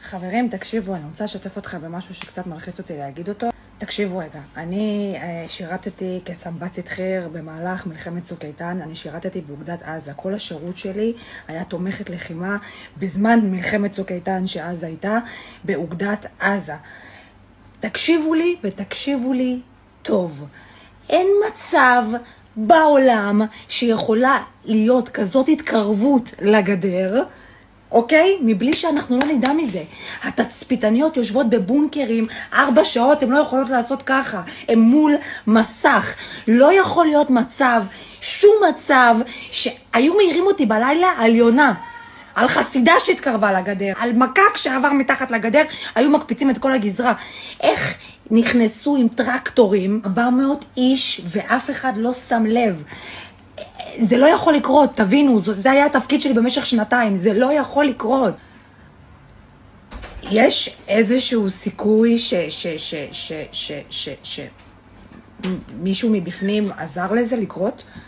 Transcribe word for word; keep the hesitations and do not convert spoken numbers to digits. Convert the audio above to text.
חברים, תקשיבו, אני רוצה לשתף אתכם במשהו שקצת מלחיץ אותי להגיד אותו. תקשיבו רגע, אני שירתתי כסמב"צית חי"ר במהלך מלחמת צוק איתן, אני שירתתי באוגדת עזה. כל השירות שלי היה תומכת לחימה בזמן מלחמת צוק איתן שאז הייתה באוגדת עזה. תקשיבו לי ותקשיבו לי טוב. אין מצב בעולם שיכולה להיות כזאת התקרבות לגדר, אוקיי? מבלי שאנחנו לא נדע מזה. התצפיתניות יושבות בבונקרים ארבע שעות, הן לא יכולות לעשות ככה. הן מול מסך. לא יכול להיות מצב, שום מצב, שהיו מעירים אותי בלילה על יונה. על חסידה שהתקרבה לגדר, על מקק שעבר מתחת לגדר, היו מקפיצים את כל הגזרה. איך נכנסו עם טרקטורים, ארבע מאות איש, ואף אחד לא שם לב. זה לא יכול לקרות, תבינו, זה היה התפקיד שלי במשך שנתיים, זה לא יכול לקרות. יש איזשהו סיכוי ש... ש... ש... ש... ש... ש... ש... מישהו מבפנים עזר לזה לקרות?